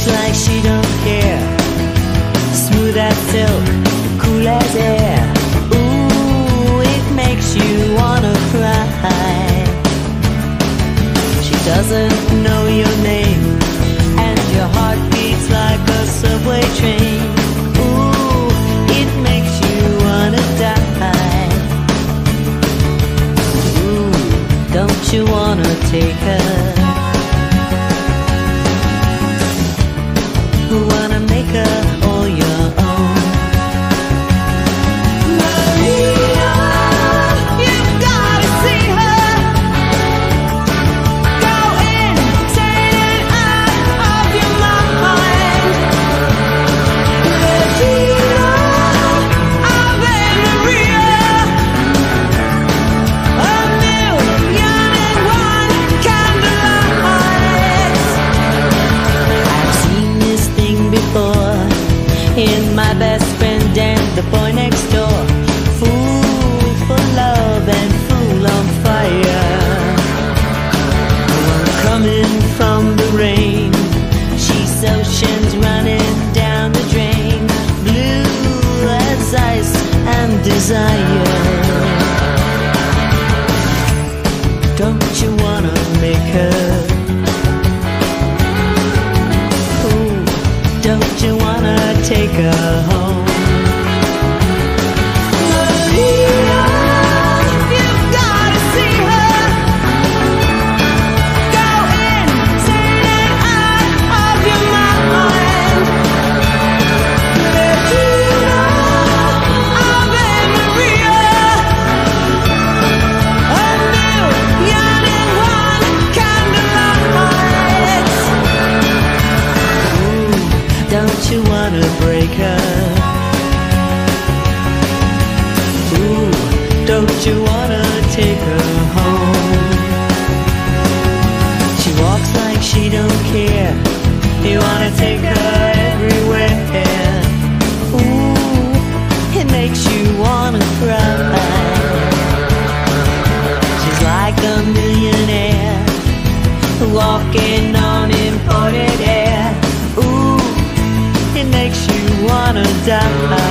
walks like she don't care, smooth as silk, cool as air. Ooh, it makes you wanna cry. She doesn't know your name, and your heart beats like a subway train. Ooh, it makes you wanna die. Ooh, don't you wanna take her? Wanna make her all your own. Maria, you've gotta see her. Go insane and out of your mind. Regina, Ave Maria, a million and one candlelights. I've seen this thing before in my best friend and the boy next door. Fool for love and fool on fire. One coming from the rain, she's oceans running down the drain. Blue as ice and desire. Don't you wanna make her? Don't you wanna take her home? Maria, you've gotta see her. Go insane and out of your mind. Regina, Ave Maria, a million and one candlelights. Don't you wanna break her? Ooh, don't you wanna take her home? She walks like she don't care. You wanna take her everywhere. Ooh, it makes you wanna cry. She's like a millionaire walking on imported air. Ooh, it makes you wanna die.